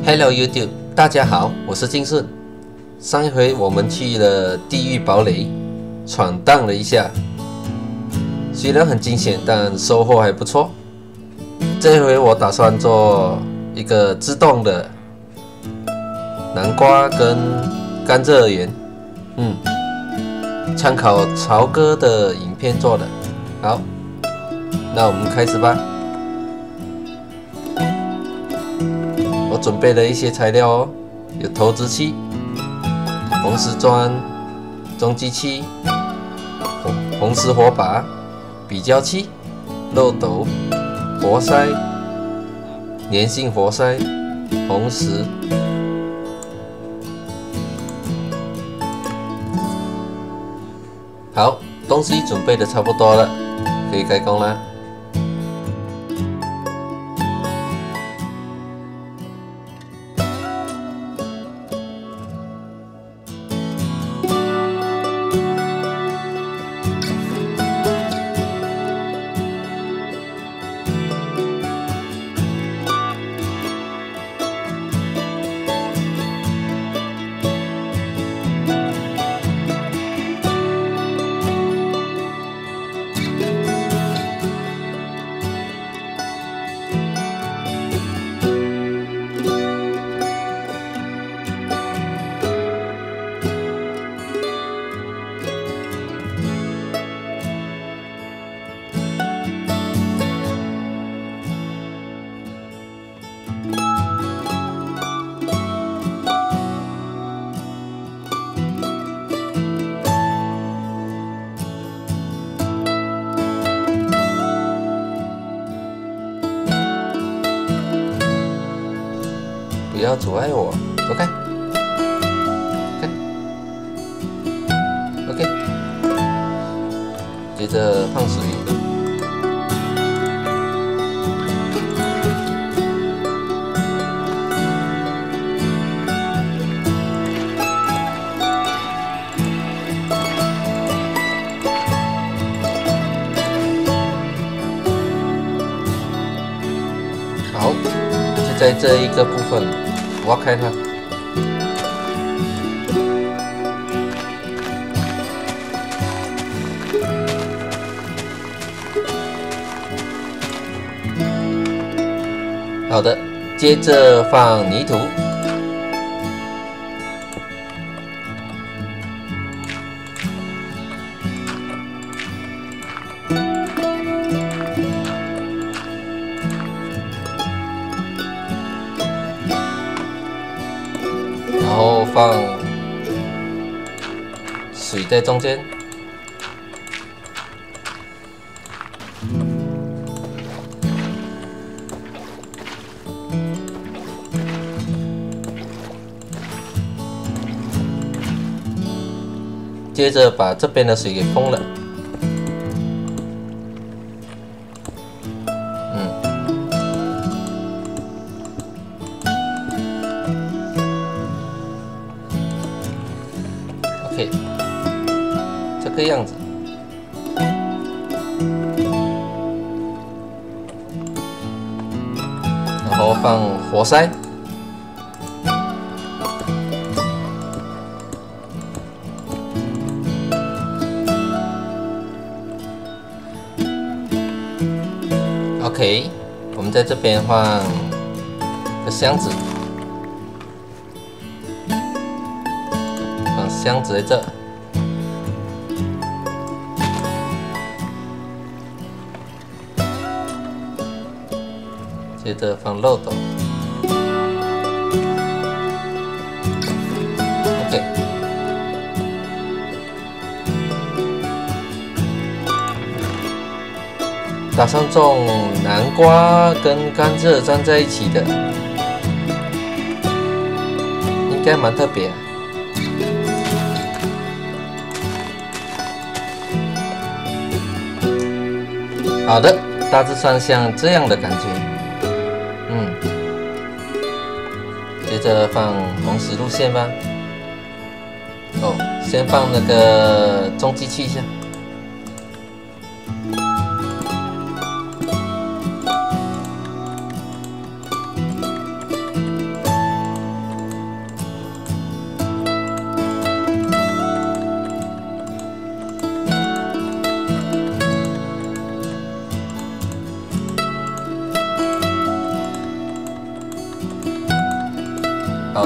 Hello YouTube， 大家好，我是金顺。上一回我们去了地狱堡垒，闯荡了一下，虽然很惊险，但收获还不错。这一回我打算做一个自动的南瓜跟甘蔗园，参考曹哥的影片做的。好，那我们开始吧。我准备了一些材料哦，有投掷器、红石砖、中继器、红石火把、比较器、漏斗、活塞、粘性活塞、红石。好，东西准备的差不多了，可以开工了。不要阻碍我，走开。OK， 接着放水。好，就在这一个部分。挖开它，好的，接着放泥土，然后放水在中间，接着把这边的水给封了。OK， 这个样子，然后放活塞，OK， 我们在这边放个箱子。箱子在这，接着放漏斗。OK， 打算种南瓜跟甘蔗粘在一起的，应该蛮特别。好的，大致上像这样的感觉。接着放红石路线吧。先放那个中继器一下。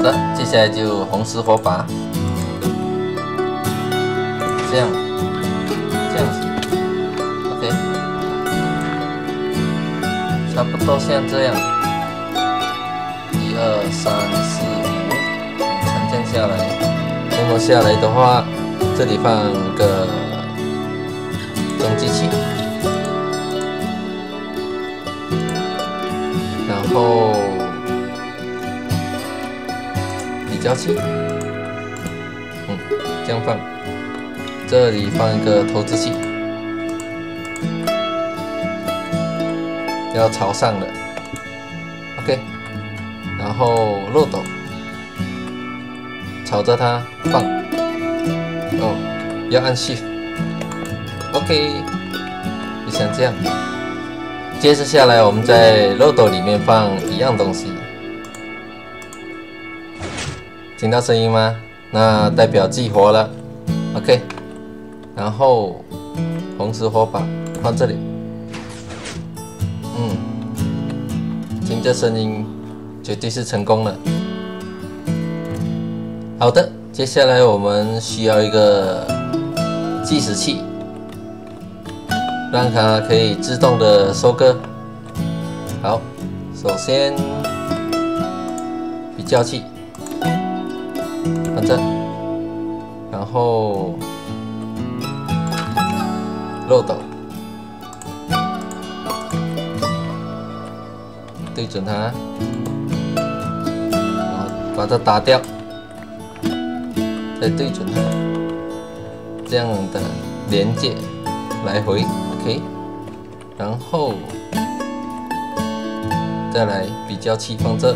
好的，接下来就红石火把，这样子 ，OK， 差不多像这样，1、2、3、4、5，长这样下来，那么下来的话，这里放个中继器，然后比较器，这样放，这里放一个投掷器，要朝上的 ，OK， 然后漏斗朝着它放，要按 Shift。OK， 就像这样。接着下来，我们在漏斗里面放一样东西，听到声音吗？那代表激活了。OK， 然后红石火把放这里，听这声音，绝对是成功了。好的，接下来我们需要一个计时器。让它可以自动的收割。好，首先比较器放这，然后漏斗对准它，然后把它打掉，再对准它，这样的连接来回。OK， 然后再来比较器放这，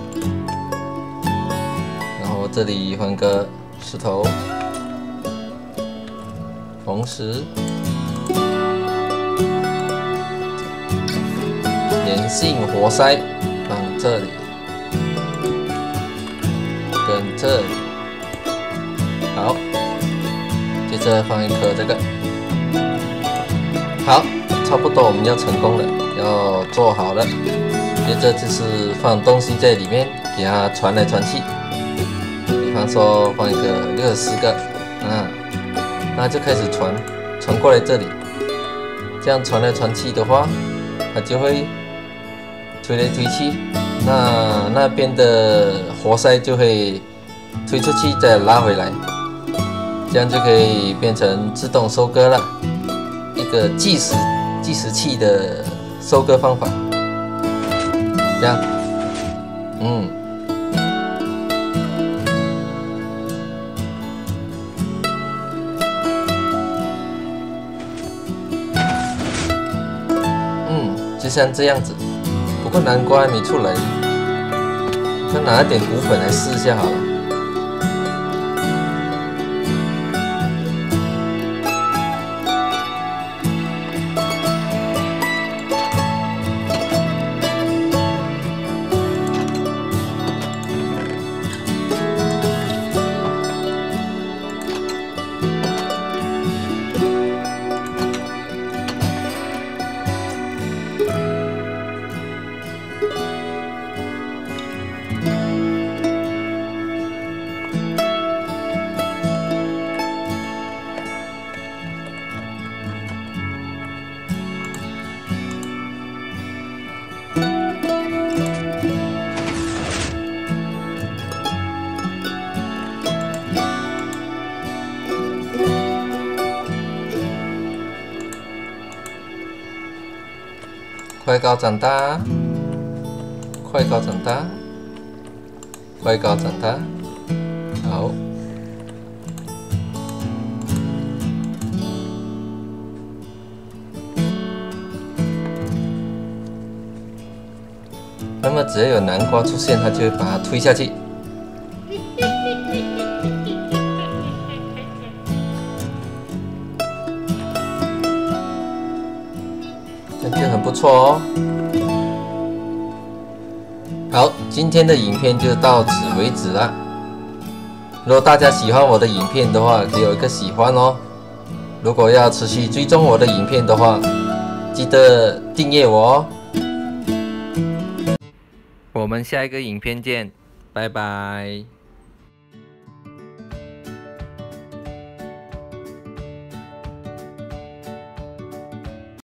然后这里换个石头，红石，粘性活塞放这里，跟这里，好，接着放一颗这个。好，差不多我们要成功了，要做好了。接着就是放东西在里面，给它传来传去。比方说放一个60个，那就开始传过来这里。这样传来传去的话，它就会推来推去，那边的活塞就会推出去再拉回来，这样就可以变成自动收割了。一个计时器的收割方法，这样，就像这样子。不过南瓜还没出来，就拿一点骨粉来试一下好了。快高长大，快高长大，快高长大，好。那么只要有南瓜出现，它就会把它推下去。这样就很不错哦。好，今天的影片就到此为止了。如果大家喜欢我的影片的话，给我一个喜欢哦。如果要持续追踪我的影片的话，记得订阅我哦。我们下一个影片见， 拜拜。